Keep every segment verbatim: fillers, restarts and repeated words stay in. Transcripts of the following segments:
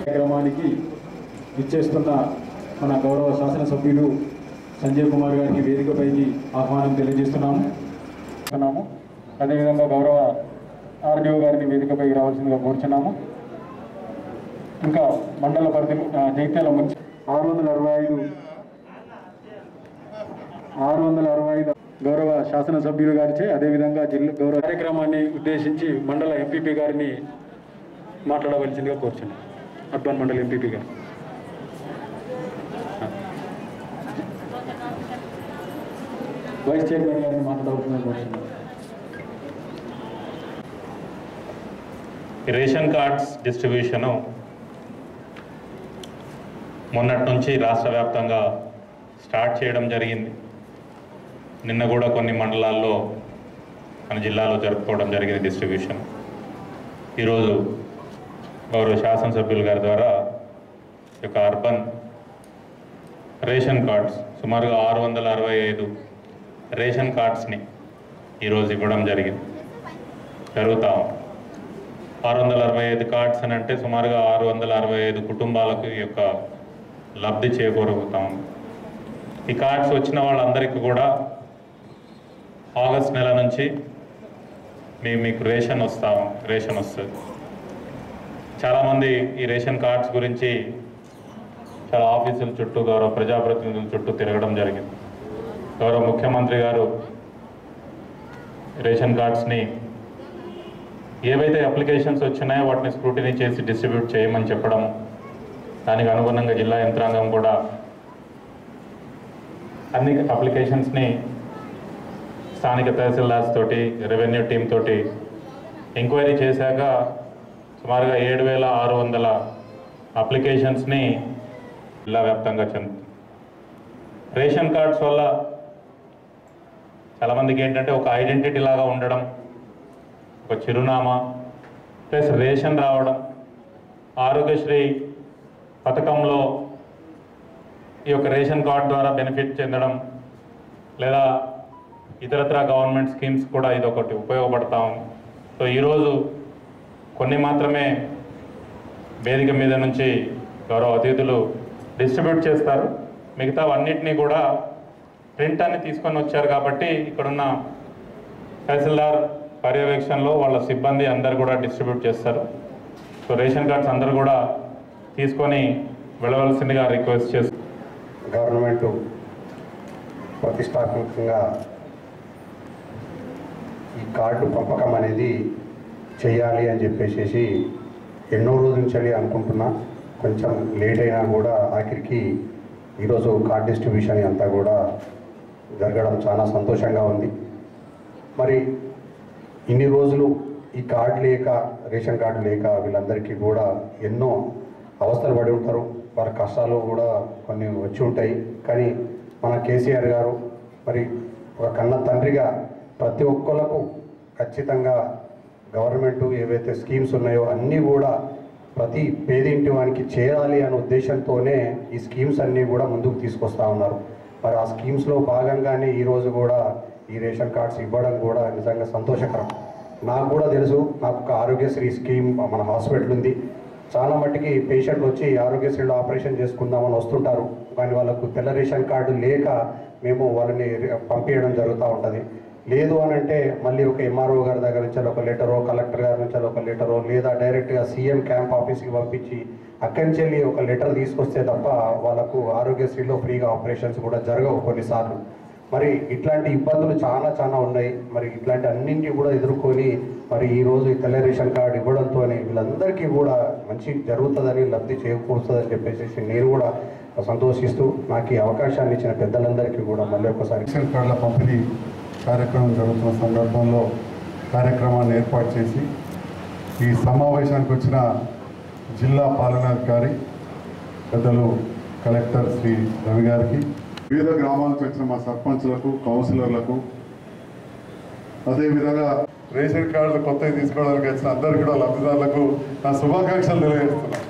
కార్యక్రమానికి ఇచ్చేస్తున్న మన గౌరవ శాసనసభ్యులు సంజయ్ కుమార్ గారికి వేదికపైకి ఆహ్వానం తెలియజేస్తున్నాము. అదేవిధంగా గౌరవ ఆర్డీఓ గారిని వేదికపైకి రావాల్సిందిగా కోరుచున్నాము. ఇంకా మండల పరిధి జగిత్యాల మంచి ఆరు వందల అరవై ఐదు ఆరు వందల అరవై ఐదు గౌరవ శాసనసభ్యులు గారిచే అదేవిధంగా జిల్లా గౌరవ కార్యక్రమాన్ని ఉద్దేశించి మండల ఎంపీపీ గారిని మాట్లాడవలసిందిగా కోరుచున్నాం. అర్బన్ మండల ఎంపీపీ గారు వైస్ చైర్మన్ గారిని మాట్లాడవలసిందిగా కోరుచున్నాం. రేషన్ కార్డ్స్ డిస్ట్రిబ్యూషను మొన్నటి నుంచి రాష్ట్ర వ్యాప్తంగా స్టార్ట్ చేయడం జరిగింది. నిన్న కూడా కొన్ని మండలాల్లో మన జిల్లాలో జరుపుకోవడం జరిగింది డిస్ట్రిబ్యూషన్. ఈరోజు గౌరవ శాసనసభ్యుల గారి ద్వారా ఈ యొక్క అర్బన్ రేషన్ కార్డ్స్ సుమారుగా ఆరు వందల అరవై ఐదు రేషన్ కార్డ్స్ని ఈరోజు ఇవ్వడం జరిగింది జరుగుతా ఆరు వందల అరవై ఐదు కార్డ్స్ అని అంటే సుమారుగా ఆరు వందల అరవై ఐదు కుటుంబాలకు ఈ యొక్క లబ్ధి చేకూరుతాం. ఈ కార్డ్స్ వచ్చిన వాళ్ళందరికీ కూడా ఆగస్ట్ నెల నుంచి మీ మీకు రేషన్ వస్తాం రేషన్ వస్తుంది. చాలామంది ఈ రేషన్ కార్డ్స్ గురించి చాలా ఆఫీసుల చుట్టూ గౌరవ ప్రజాప్రతినిధుల చుట్టూ తిరగడం జరిగింది. గౌరవ ముఖ్యమంత్రి గారు రేషన్ కార్డ్స్ని ఏవైతే అప్లికేషన్స్ వచ్చినాయో వాటిని స్క్రూటినీ చేసి డిస్ట్రిబ్యూట్ చేయమని చెప్పడం, దానికి అనుగుణంగా జిల్లా యంత్రాంగం కూడా అన్ని అప్లికేషన్స్ని స్థానిక తహసీల్దార్స్ తోటి రెవెన్యూ టీమ్ తోటి ఎంక్వైరీ చేశాక సుమారుగా ఏడు వేల ఆరు వందల అప్లికేషన్స్ని జిల్లా వ్యాప్తంగా చెందుతుంది. రేషన్ కార్డ్స్ వల్ల చాలామందికి ఏంటంటే ఒక ఐడెంటిటీ లాగా ఉండడం, ఒక చిరునామా ప్లస్ రేషన్ రావడం, ఆరోగ్యశ్రీ పథకంలో ఈ యొక్క రేషన్ కార్డ్ ద్వారా బెనిఫిట్ చెందడం, లేదా ఇతరత్ర గవర్నమెంట్ స్కీమ్స్ కూడా ఇదొకటి ఉపయోగపడతా ఉంది. సో ఈరోజు కొన్ని మాత్రమే వేదిక మీద నుంచి గౌరవ అతిథులు డిస్ట్రిబ్యూట్ చేస్తారు. మిగతా అన్నిటినీ కూడా ప్రింట్ అని తీసుకొని వచ్చారు కాబట్టి ఇక్కడున్న తహసీల్దార్ పర్యవేక్షణలో వాళ్ళ సిబ్బంది అందరు కూడా డిస్ట్రిబ్యూట్ చేస్తారు. సో రేషన్ కార్డ్స్ అందరు కూడా తీసుకొని వెళ్ళవలసిందిగా రిక్వెస్ట్ చేస్తారు. గవర్నమెంట్ ప్రతిష్టాత్మకంగా ఈ కార్డు పంపకం అనేది చేయాలి అని చెప్పేసి ఎన్నో రోజుల నుంచి అనుకుంటున్నా. కొంచెం లేట్ అయినా కూడా ఆఖరికి ఈరోజు కార్డ్ డిస్ట్రిబ్యూషన్ అంతా కూడా జరగడం చాలా సంతోషంగా ఉంది. మరి ఇన్ని రోజులు ఈ కార్డు లేక రేషన్ కార్డు లేక వీళ్ళందరికీ కూడా ఎన్నో అవస్థలు పడి ఉంటారు. వారి కష్టాలు కూడా కొన్ని వచ్చి ఉంటాయి. కానీ మన కేసీఆర్ గారు మరి ఒక కన్న తండ్రిగా ప్రతి ఒక్కళ్ళకు ఖచ్చితంగా గవర్నమెంట్ ఏవైతే స్కీమ్స్ ఉన్నాయో అన్నీ కూడా ప్రతి పేదింటి వానికి చేరాలి అనే ఉద్దేశంతోనే ఈ స్కీమ్స్ అన్నీ కూడా ముందుకు తీసుకొస్తూ ఉన్నారు. మరి ఆ స్కీమ్స్లో భాగంగానే ఈరోజు కూడా ఈ రేషన్ కార్డ్స్ ఇవ్వడం కూడా నిజంగా సంతోషకరం. నాకు కూడా తెలుసు, నాకు ఒక ఆరోగ్యశ్రీ స్కీమ్ మన హాస్పిటల్ ఉంది. చాలా మట్టికి పేషెంట్లు వచ్చి ఆరోగ్యశ్రీలో ఆపరేషన్ చేసుకుందామని వస్తుంటారు. కానీ వాళ్ళకు తెల్ల రేషన్ కార్డు లేక మేము వాళ్ళని పంపించడం జరుగుతూ ఉంటుంది. లేదు అని అంటే మళ్ళీ ఒక ఎంఆర్ఓ గారి దగ్గర నుంచి ఒక లెటరో, కలెక్టర్ గారి నుంచి ఒక లెటరో, లేదా డైరెక్ట్గా సీఎం క్యాంప్ ఆఫీస్కి పంపించి అక్కడి నుంచి వెళ్ళి ఒక లెటర్ తీసుకొస్తే తప్ప వాళ్ళకు ఆరోగ్యశ్రీలో ఫ్రీగా ఆపరేషన్స్ కూడా జరగవు కొన్నిసార్లు. మరి ఇట్లాంటి ఇబ్బందులు చాలా చాలా ఉన్నాయి. మరి ఇట్లాంటి అన్నింటినీ కూడా ఎదుర్కొని మరి ఈరోజు ఈ తెల్ల రేషన్ కార్డు ఇవ్వడంతో వీళ్ళందరికీ కూడా మంచి జరుగుతుందని, లబ్ధి చేకూరుతుందని చెప్పేసి నేను కూడా సంతోషిస్తూ నాకు ఈ అవకాశాన్ని ఇచ్చిన పెద్దలందరికీ కూడా మళ్ళీ ఒకసారి రేషన్ కార్డుల పంపిణీ కార్యక్రమం జరుగుతున్న సందర్భంలో కార్యక్రమాన్ని ఏర్పాటు చేసి ఈ సమావేశానికి వచ్చిన జిల్లా పాలనాధికారి పెద్దలు కలెక్టర్ శ్రీ రవి గారికి, వివిధ గ్రామాలకు వచ్చిన మా సర్పంచ్లకు, కౌన్సిలర్లకు, అదేవిధంగా రేషన్ కార్డులు కొత్తవి తీసుకోవడానికి వచ్చిన అందరికీ కూడా లబ్ధిదారులకు నా శుభాకాంక్షలు తెలియజేస్తున్నాను.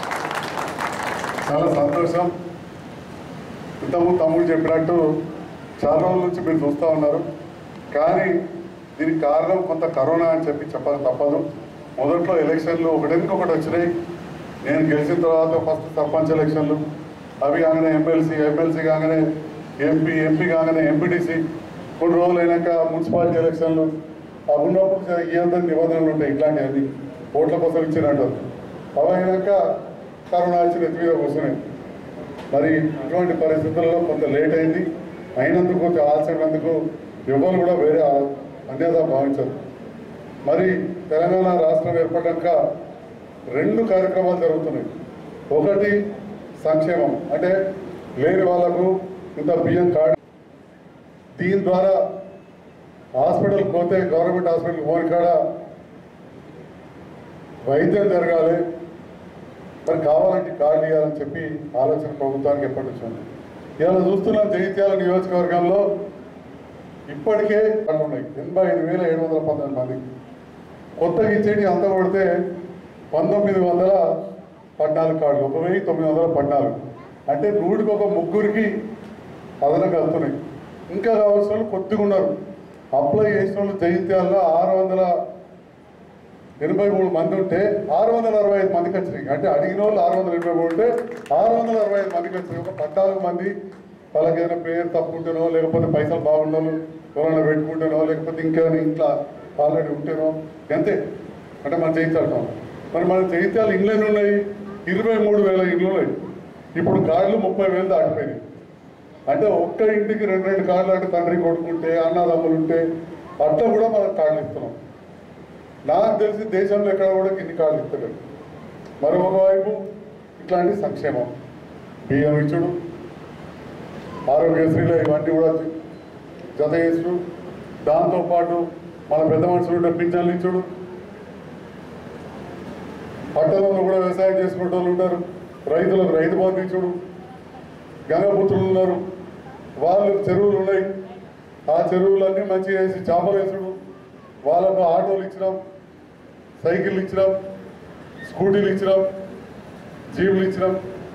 చాలా సంతోషం. ఇంతకుముందు తమ్ముడు చెప్పినట్టు చాలా రోజుల నుంచి మీరు చూస్తూ ఉన్నారు. కానీ దీనికి కారణం కొంత కరోనా అని చెప్పి చెప్పక తప్పదు. మొదట్లో ఎలక్షన్లు ఒకటెందుకు ఒకటి వచ్చినాయి. నేను గెలిచిన తర్వాత ఫస్ట్ సర్పంచ్ ఎలక్షన్లు, అవి కాగానే ఎమ్మెల్సీ, ఎమ్మెల్సీ కాగానే ఎంపీ, ఎంపీ కాగానే ఎంపీటీసీ, కొన్ని రోజులు అయినాక మున్సిపాలిటీ ఎలక్షన్లు. అవి ఉన్నప్పుడు ఈ అందరి నిబంధనలు ఉంటాయి, ఇట్లాంటివన్నీ ఓట్ల కోసం ఇచ్చినట్టు. అవి అయినాక కరోనా వచ్చి నెత్తి మీద కూర్చున్నాయి. మరి ఇటువంటి పరిస్థితుల్లో కొంత లేట్ అయింది. అయినందుకు కొంచెం ఆలస్యమైనందుకు ఎవరు కూడా వేరే అన్యత భావించరు. మరి తెలంగాణ రాష్ట్రం ఏర్పడ్డాక రెండు కార్యక్రమాలు జరుగుతున్నాయి. ఒకటి సంక్షేమం, అంటే లేని వాళ్ళకు ఇంత బియ్యం కార్డు, దీని ద్వారా హాస్పిటల్కి పోతే గవర్నమెంట్ హాస్పిటల్కి పోని కాడ వైద్యం జరగాలి, మరి కావాలంటే కార్డు ఇవ్వాలని చెప్పి ఆలోచన ప్రభుత్వానికి ఎప్పటి నుంచి ఉంది. ఇవాళ చూస్తున్నాం జగిత్యాల నియోజకవర్గంలో ఇప్పటికే కార్డులు ఉన్నాయి ఎనభై ఐదు వేల ఏడు వందల పంతొమ్మిది మందికి. కొత్తగా ఇచ్చేటి అంత కొడితే పంతొమ్మిది వందల పద్నాలుగు కార్డులు, ఒక వెయ్యి తొమ్మిది వందల పద్నాలుగు అంటే నూటికి ఒక ముగ్గురికి అదనంగా వస్తున్నాయి. ఇంకా కావాల్సిన వాళ్ళు కొద్దిగా ఉన్నారు. అప్లై చేసిన వాళ్ళు జగిత్యాలలో ఆరు వందల ఎనభై మూడు మంది ఉంటే ఆరు వందల అరవై ఐదు మందికి వచ్చినాయి. అంటే అడిగిన వాళ్ళు ఆరు వందల ఎనభై మూడు ఉంటే ఆరు వందల అరవై ఐదు మందికి వచ్చినాయి. ఒక పద్నాలుగు మంది వాళ్ళకి ఏదైనా పేరు తప్పుంటేనో, లేకపోతే పైసలు బాగుండాలో ఎవరైనా పెట్టుకుంటేనో, లేకపోతే ఇంకేమైనా ఇంట్లో ఆల్రెడీ ఉంటేనో, అంతే. అంటే మనం జగిత్యాలటాం. మరి మన జగిత్యాలు ఇండ్లు ఎన్ని ఉన్నాయి? ఇరవై మూడు వేల ఇండ్లు ఉన్నాయి. ఇప్పుడు కార్డులు ముప్పై వేలు దాటిపోయినాయి. అంటే ఒక్క ఇంటికి రెండు రెండు కార్డులు, అంటే తండ్రి కొడుకుంటే, అన్నదమ్ములు ఉంటే అట్లా కూడా మనం కార్డులు ఇస్తున్నాం. నాకు తెలిసి దేశంలో ఎక్కడ కూడా ఇన్ని కార్డులు ఇస్తలేదు. మరొక వైపు ఇట్లాంటి సంక్షేమం, బియ్యం ఇచ్చుడు, ఆరోగ్యశ్రీలో ఇవన్నీ కూడా జత చేసుడు, దాంతోపాటు మన పెద్ద మనుషులు పింఛన్లు ఇచ్చుడు, పట్టణంలో కూడా వ్యవసాయం చేసుకునే వాళ్ళు ఉంటారు, రైతులకు రైతు బంధు ఇచ్చుడు, గంగపుత్రులు ఉన్నారు, వాళ్ళు చెరువులు ఉన్నాయి, ఆ చెరువులన్నీ మంచిగా వేసి చేపలు వేసుడు, వాళ్ళకు ఆటోలు ఇచ్చినాం, సైకిళ్ళు ఇచ్చినాం, స్కూటీలు ఇచ్చినాం, జీపులు ఇచ్చినాం.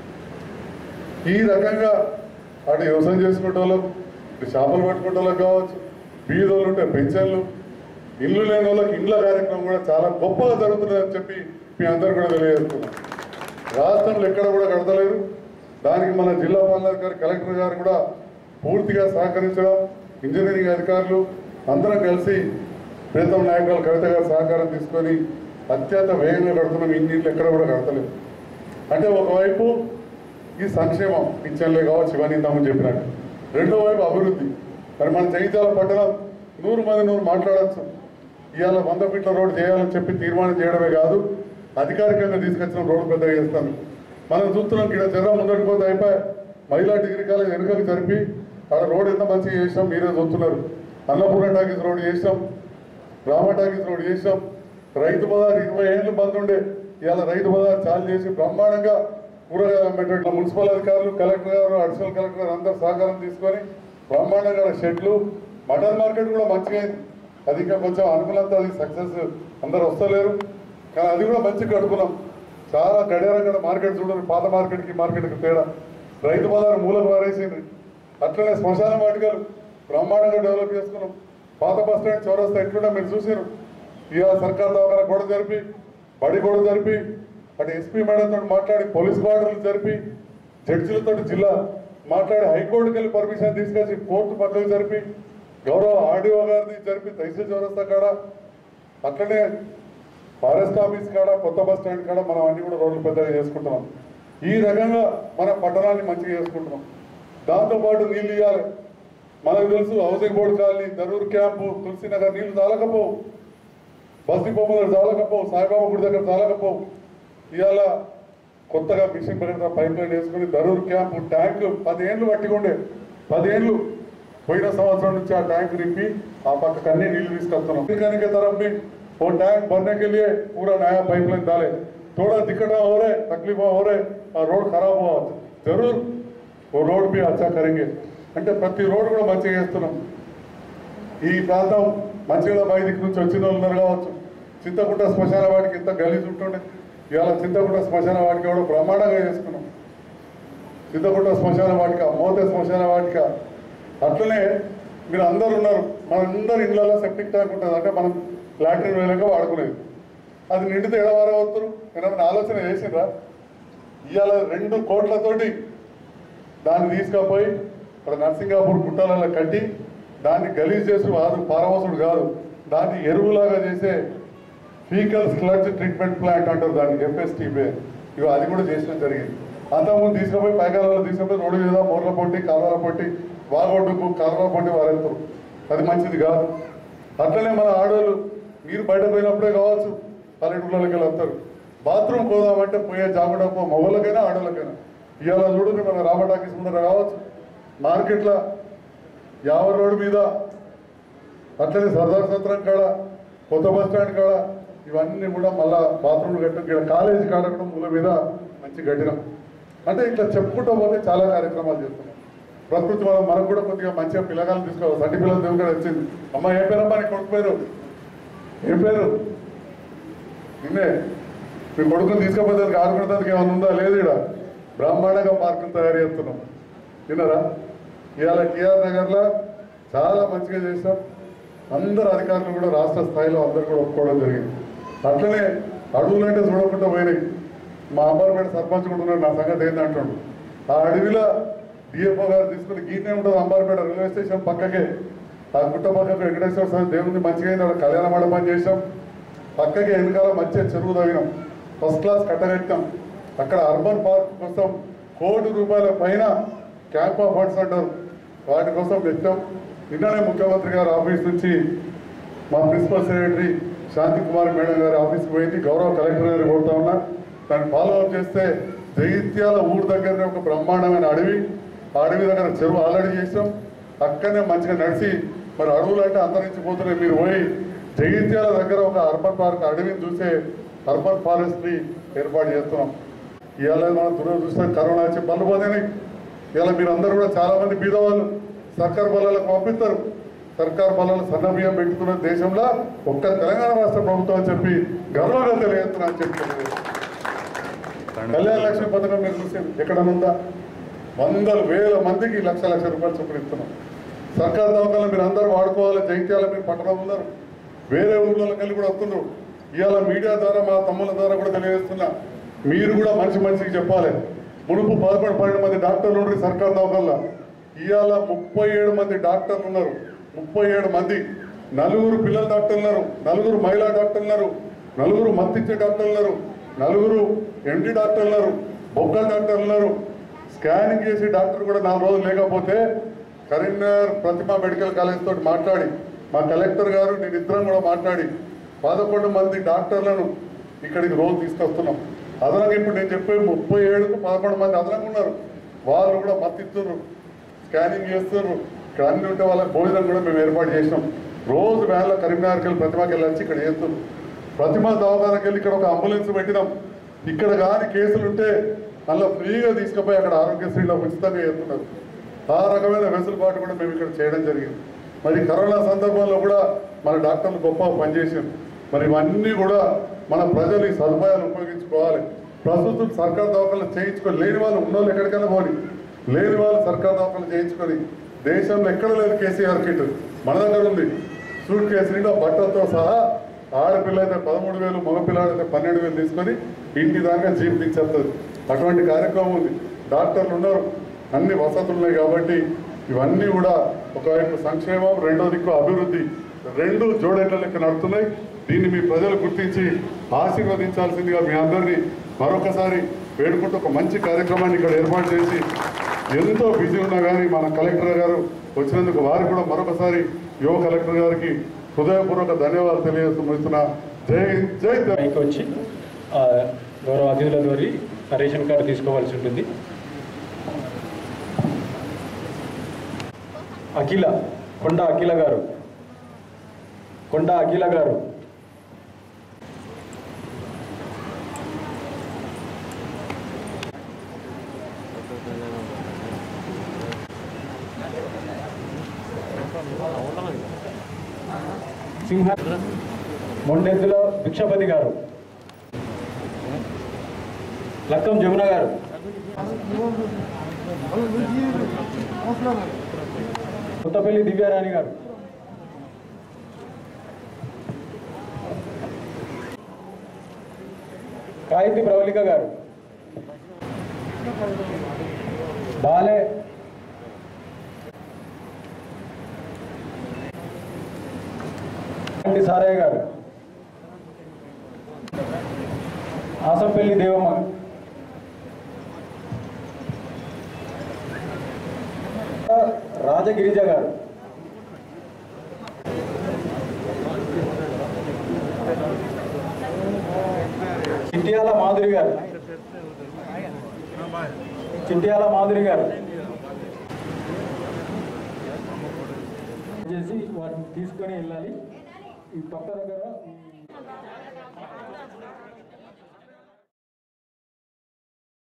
ఈ రకంగా అటు వ్యవసాయం చేసుకునే వాళ్ళకు, ఇటు చేపలు పట్టుకునే వాళ్ళకి కావచ్చు, బీదోళ్ళు ఉంటే పెన్షన్లు, ఇల్లు లేని వాళ్ళకి ఇండ్ల కార్యక్రమం కూడా చాలా గొప్పగా జరుగుతుందని చెప్పి మీ అందరూ కూడా తెలియజేస్తున్నాం. రాష్ట్రంలో ఎక్కడ కూడా కడతలేదు. దానికి మన జిల్లా పాలనాధికారి కలెక్టర్ గారు కూడా పూర్తిగా సహకరించడం, ఇంజనీరింగ్ అధికారులు అందరం కలిసి ప్రీతం నాయకులు కవిత గారు సహకారం తీసుకొని అత్యంత వేగంగా కడుతున్నాం. ఇంజనీర్లు ఎక్కడ కూడా కడతలేదు. అంటే ఒకవైపు ఈ సంక్షేమం పింఛన్లే కావచ్చు, ఇవన్నీ ఇందామని చెప్పినట్టు, రెండో వైపు అభివృద్ధి. మరి మన జగిత్యాల పట్టణం నూరు మంది నూరు మాట్లాడచ్చు. ఇవాళ వంద ఫీట్ల రోడ్డు చేయాలని చెప్పి తీర్మానం చేయడమే కాదు, అధికారికంగా తీసుకొచ్చిన రోడ్డు పెద్దగా చేస్తాను. మనం చూస్తున్నాం ఇక్కడ జర ముందరికి పోతే అయిపోయి మహిళా డిగ్రీ కాలేజ్ వెనుకకు జరిపి అక్కడ రోడ్ ఎంత మంచిగా చేసినాం మీరే చూస్తున్నారు. అన్నపూర్ణ టాకీస్ రోడ్డు చేసినాం, రామ టాకీస్ రోడ్డు చేసినాం. రైతు బజార్ ఇరవై ఏళ్ళు బంద్ ఉండే, ఇవాళ రైతు బజార్ చాలు చేసి బ్రహ్మాండంగా కూరగాయలు అమ్మేటట్టు మున్సిపల్ అధికారులు, కలెక్టర్ గారు, అడిషనల్ కలెక్టర్ గారు అందరూ సహకారం తీసుకొని బ్రహ్మాండంగా షెడ్లు, మటన్ మార్కెట్ కూడా మంచిగా అయింది. అది ఇంకా కొంచెం అనుకున్నంత అది సక్సెస్ అందరు వస్తలేరు, కానీ అది కూడా మంచిగా కడుపున్నాం. చాలా గడియారంగా మార్కెట్ చూడండి, పాత మార్కెట్కి మార్కెట్కి తేడా. రైతు బజార్ మూలకు వారేసింది. అట్లనే శ్మశాన వాటికలు బ్రహ్మాండంగా డెవలప్ చేసుకున్నాం. పాత బస్ స్టాండ్ చౌరస్తా ఎట్లున్నా మీరు చూసారు. ఇవాళ సర్కార్ దవాఖాన గొడవ జరిపి, బడి గొడవ జరిపి, అటు ఎస్పీ మేడంతో మాట్లాడి, పోలీస్ బార్డర్లు జరిపి, జడ్జిలతో జిల్లా మాట్లాడి, హైకోర్టుకి వెళ్ళి పర్మిషన్ తీసుకొచ్చి కోర్టు పద్ధతులు జరిపి, గౌరవ ఆర్డీఓ గారిని జరిపి తహసీల్ చౌరస్తా కాడ, అట్లనే ఫారెస్ట్ ఆఫీస్ కాడ, కొత్త బస్ స్టాండ్ కాడ మనం అన్ని కూడా రోడ్లు పెద్దగా చేసుకుంటున్నాం. ఈ రకంగా మన పట్టణాన్ని మంచిగా చేసుకుంటున్నాం. దాంతోపాటు నీళ్ళు ఇవ్వాలి. మనకు తెలుసు housing board colony, Darur camp, Tulasinagar నీళ్లు చాలకపోవు, బస్ డిపో దగ్గర చాలకపోవు, సాయిబాబా గుడి దగ్గర చాలకపోవు. ఇవాళ కొత్తగా మిషన్ పెరిగిన పైప్ లైన్ వేసుకుని దరూర్ క్యాంపు ట్యాంకు పదేళ్ళు పట్టికుండే, పదేళ్ళు పోయిన సంవత్సరం నుంచి ఆ ట్యాంక్ నింపి ఆ పక్కకు అన్ని నీళ్లు తీసుకొస్తున్నాం. कहीं तरफ भी वो टैंक भरने के लिए पूरा नया पाइपलाइन डाले, थोड़ा दिक्कत हो रहे, तकलीफ हो रहे और रोड खराब हुआ, जरूर वो रोड भी अच्छा करेंगे. అంటే ప్రతి రోడ్ కూడా మంచిగా చేస్తున్నాం. ఈ ప్రాంతం మంచిగా బయట దిక్కు నుంచి వచ్చిన వాళ్ళు ఉన్నారు కావచ్చు. చింతకుంట శ్మశాన వాటికి ఇంత గలీజ్ ఉంటుండే, ఇవాళ చింతకుంట శ్మశాన వాటిక కూడా బ్రహ్మాండంగా చేసుకున్నాం. చింతకుంట శ్మశాన వాటిక, మోతే శ్మశాన వాటిక. అట్లనే మీరు అందరు ఉన్నారు, మనందరు ఇళ్ళలో సెప్టిక్ ట్యాంక్ ఉంటుంది, అంటే మనం లాట్రిన్ వెళ్ళాక వాడుకునేది. అది నిండితే ఎడవారే వస్తారు. ఏమైనా ఆలోచన చేసిండ్రా? ఇవాళ రెండు కోట్లతోటి దాన్ని తీసుకపోయి ఇక్కడ నర్సింగాపూర్ గుట్టలలో కట్టి దాన్ని గలీజ్ చేసి వారు పారవసుడు కాదు, దాన్ని ఎరువులాగా చేసే ఫీకల్ స్లడ్జ్ ట్రీట్మెంట్ ప్లాంట్ అంటారు దాన్ని, ఎఫ్ఎస్టీపీ. ఇక అది కూడా చేసిన జరిగింది. అంతకుముందు తీసుకుపోయి పైకాలలో తీసుకుపోయి రోడ్డు మీద మూర్ల పొట్టి, కాలువల పొట్టి, వాగొడ్డుకు కాలువల పొట్టి వారెళ్తారు. అది మంచిది కాదు. అట్లనే మన ఆడవాళ్ళు మీరు బయట పోయినప్పుడే కావచ్చు పల్లెటూళ్ళకి వెళ్ళి వస్తారు. బాత్రూమ్ పోదామంటే పోయే జాబడపో మగవాళ్ళకైనా ఆడవాళ్ళకైనా. ఇవాళ చూడండి మన రామటాకీస్ ముందర కావచ్చు, మార్కెట్లో యావర్ రోడ్డు మీద, అట్లనే సర్దార్ సత్రం కాడ, కొత్త బస్ స్టాండ్ కాడ ఇవన్నీ కూడా మళ్ళా బాత్రూమ్లు కట్టడం, ఇక్కడ కాలేజీ కాడకడం మూల మీద మంచి కట్టినాం. అంటే ఇట్లా చెప్పుకుంటూ పోతే చాలా కార్యక్రమాలు చేస్తున్నాం. ప్రకృతి మనం మనకు కూడా కొద్దిగా మంచిగా పిల్లగాలను తీసుకోవాలి. సంటి పిల్లల దేవుడు వచ్చింది. అమ్మ ఏ పేరమ్మా నీ కొడుకు పేరు? ఏం పేరు? నిన్నే మీ కొడుకుని తీసుకపోతే ఆడుకునేదానికి ఏమైనా ఉందా? లేదు. ఇక్కడ బ్రహ్మాండంగా పార్కులు తయారు చేస్తున్నాం. విన్నారా? ఇవాళ టీఆర్ నగర్లో చాలా మంచిగా చేసాం. అందరు అధికారులు కూడా రాష్ట్ర స్థాయిలో అందరు కూడా ఒప్పుకోవడం జరిగింది. అట్లనే అడవులంటే చూడకుండా పోయినాయి. మా అంబర్పేట సర్పంచ్ కూడా ఉన్నాడు, నా సంగతి ఏంటంటాడు. ఆ అడవిలో డిఎఫ్ఓ గారు తీసుకుని గీతనే ఉంటుంది అంబర్పేట రైల్వే స్టేషన్ పక్కకే. ఆ గుట్ట పక్కకు వెంకటేశ్వర స్వామి దేవుని మంచిగా అయింది. అక్కడ కళ్యాణ మండపం చేసాం. పక్కకి వెనకాల మంచిగా చెరువు తవ్వినాం, ఫస్ట్ క్లాస్ కట్టగట్టాం. అక్కడ అర్బన్ పార్క్ కోసం కోటి రూపాయల పైన క్యాంప్ ఆఫ్ ఫండ్స్ అంటారు, వాటి కోసం పెట్టాం. నిన్ననే ముఖ్యమంత్రి గారి ఆఫీస్ నుంచి మా principal secretary Shanti Kumar madam గారి ఆఫీస్కి పోయింది. గౌరవ కలెక్టర్ గారు కోరుతా ఉన్నా దాన్ని ఫాలో అప్ చేస్తే జగిత్యాల ఊరు దగ్గరనే ఒక బ్రహ్మాండమైన అడవి, ఆ అడవి దగ్గర చెరువు ఆల్రెడీ చేసాం. అక్కడనే మంచిగా నడిచి మరి అడవులు అంటే అంతరించిపోతున్నాయి. మీరు పోయి జగిత్యాల దగ్గర ఒక అర్బన్ పార్క్ అడవిని చూసే అర్బన్ ఫారెస్ట్ని ఏర్పాటు చేస్తున్నాం. ఇవాళ మనం దురదృష్టం కరోనా వచ్చి పనులు పోతున్నాయి. ఇవాళ మీరు అందరూ కూడా చాలామంది బీదవాళ్ళు సర్కార్ బలాలకు పంపిస్తారు. సర్కార్ బలాలు సన్న బియ్యం పెట్టుకున్న దేశంలో ఒక్క తెలంగాణ రాష్ట్ర ప్రభుత్వం అని చెప్పి గర్వంగా తెలియజేస్తున్నా అని చెప్పి కళ్యాణ లక్ష్మి పథకం మీరు చూసేది ఎక్కడనుందా? వందల వేల మందికి లక్ష లక్ష రూపాయలు చొప్పున ఇస్తున్నాం. సర్కార్ దవాఖానలు మీరు అందరూ వాడుకోవాలి. జైత్యాల మీరు పట్టణం ఉన్నారు, వేరే ఊళ్ళకి వెళ్ళి కూడా వస్తున్నారు. ఇవాళ మీడియా ద్వారా మా తమ్ముల ద్వారా కూడా తెలియజేస్తున్నా, మీరు కూడా మంచి మంచికి చెప్పాలి. మునుపు పదకొండు పన్నెండు మంది డాక్టర్లు ఉన్నారు సర్కార్ దవాఖానలో. ఇవాళ ముప్పై ఏడు మంది డాక్టర్లు ఉన్నారు. ముప్పై ఏడు మంది నలుగురు పిల్లల డాక్టర్లు ఉన్నారు, నలుగురు మహిళా డాక్టర్లు ఉన్నారు, నలుగురు మత్తిచ్చే డాక్టర్లు ఉన్నారు, నలుగురు ఎండి డాక్టర్లు ఉన్నారు, బొగ్గల డాక్టర్లు ఉన్నారు. స్కానింగ్ చేసి డాక్టర్ కూడా నాలుగు రోజులు లేకపోతే కరీంనగర్ ప్రతిమా మెడికల్ కాలేజ్ తోటి మాట్లాడి మా కలెక్టర్ గారు నేను ఇద్దరం కూడా మాట్లాడి పదకొండు మంది డాక్టర్లను ఇక్కడికి రోజు తీసుకొస్తున్నాం. అదనంగా ఇప్పుడు నేను చెప్పే ముప్పై ఏడుకు పదకొండు మంది అదనంగా ఉన్నారు. వాళ్ళు కూడా మత్తిస్తున్నారు, స్కానింగ్ చేస్తున్నారు. ఇక్కడ అన్ని ఉంటే వాళ్ళకి భోజనం కూడా మేము ఏర్పాటు చేసినాం. రోజు వ్యాన్లో కరీంనగర్కి వెళ్ళి ప్రతిమాకి వెళ్ళి వచ్చి ఇక్కడ చేస్తున్నాం. ప్రతిమా దవాఖానకి వెళ్ళి ఇక్కడ ఒక అంబులెన్స్ పెట్టినాం. ఇక్కడ కానీ కేసులు ఉంటే అలా ఫ్రీగా తీసుకుపోయి అక్కడ ఆరోగ్యశ్రీలో ఉచితంగా చేస్తున్నారు. ఆ రకమైన వెసులుబాటు కూడా మేము ఇక్కడ చేయడం జరిగింది. మరి కరోనా సందర్భంలో కూడా మన డాక్టర్లు గొప్ప పనిచేసాం. మరి ఇవన్నీ కూడా మన ప్రజలు ఈ సదుపాయాలు ఉపయోగించుకోవాలి. ప్రస్తుతం సర్కార్ దవాఖానలు చేయించుకొని లేని వాళ్ళు ఉన్నోళ్ళు ఎక్కడికైనా పోని, లేని వాళ్ళు సర్కార్ దవాఖానలు చేయించుకొని దేశంలో ఎక్కడ లేదు కేసీఆర్ కిట్, మన దగ్గర ఉంది. సూట్ కేసు నిండా బట్టలతో సహా ఆడపిల్ల అయితే పదమూడు వేలు మగపిల్లలు అయితే పన్నెండు వేలు తీసుకొని ఇంటి దాకా జీప్ దించేస్తుంది. అటువంటి కార్యక్రమం ఉంది. డాక్టర్లు ఉన్నారు, అన్ని వసతులు ఉన్నాయి. కాబట్టి ఇవన్నీ కూడా ఒకవైపు సంక్షేమం, రెండో దిక్కు అభివృద్ధి, రెండు జోడెట్ల లెక్క నడుతున్నాయి. దీన్ని మీ ప్రజలు గుర్తించి ఆశీర్వదించాల్సిందిగా మీ అందరినీ మరొకసారి వేడుకుంటూ ఒక మంచి కార్యక్రమాన్ని ఇక్కడ ఏర్పాటు చేసి ఎంతో బిజీ ఉన్నా కానీ మన కలెక్టర్ గారు వచ్చినందుకు వారికి కూడా మరొకసారి యువ కలెక్టర్ గారికి హృదయపూర్వక ధన్యవాదాలు తెలియజేస్తూ ముగిస్తున్నా. జై జై పైకి వచ్చి గౌరవ అతిథుల ద్వారా రేషన్ కార్డు తీసుకోవాల్సి ఉంటుంది. అఖిల కొండ అఖిల గారు కొండ అఖిల గారు సింహ మొండెద్దుల భిక్షపతి గారు, లక్కం జమున గారు, కొత్తపల్లి దివ్యారాణి గారు, కాయితి ప్రవళిక గారు, బాలే సారయ్య గారు, ఆసంపల్లి దేవమ్మ, రాజగిరిజ గారు, చింటియాల మాధురి గారు, చింటియాల మాధురి గారు చేసి వాటిని తీసుకొని వెళ్ళాలి. ఈ పక్క దగ్గర